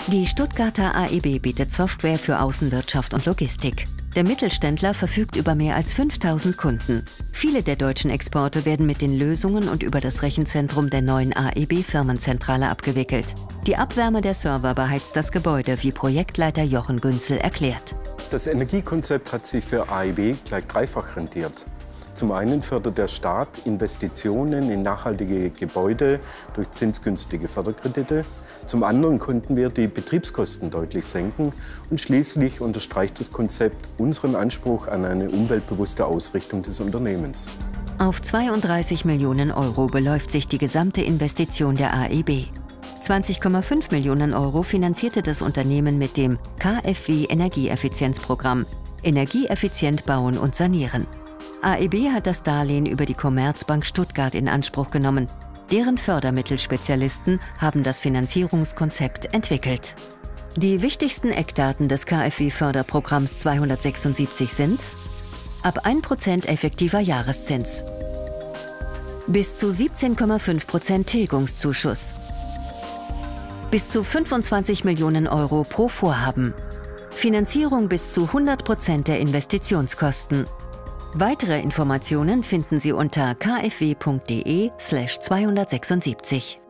Die Stuttgarter AEB bietet Software für Außenwirtschaft und Logistik. Der Mittelständler verfügt über mehr als 5000 Kunden. Viele der deutschen Exporte werden mit den Lösungen und über das Rechenzentrum der neuen AEB-Firmenzentrale abgewickelt. Die Abwärme der Server beheizt das Gebäude, wie Projektleiter Jochen Günzel erklärt. Das Energiekonzept hat sich für AEB gleich dreifach rentiert. Zum einen fördert der Staat Investitionen in nachhaltige Gebäude durch zinsgünstige Förderkredite. Zum anderen konnten wir die Betriebskosten deutlich senken. Und schließlich unterstreicht das Konzept unseren Anspruch an eine umweltbewusste Ausrichtung des Unternehmens. Auf 32 Millionen Euro beläuft sich die gesamte Investition der AEB. 20,5 Millionen Euro finanzierte das Unternehmen mit dem KfW Energieeffizienzprogramm Energieeffizient bauen und sanieren. AEB hat das Darlehen über die Commerzbank Stuttgart in Anspruch genommen. Deren Fördermittelspezialisten haben das Finanzierungskonzept entwickelt. Die wichtigsten Eckdaten des KfW-Förderprogramms 276 sind: ab 1% effektiver Jahreszins, bis zu 17,5% Tilgungszuschuss, bis zu 25 Millionen Euro pro Vorhaben, Finanzierung bis zu 100% der Investitionskosten. Weitere Informationen finden Sie unter kfw.de/276.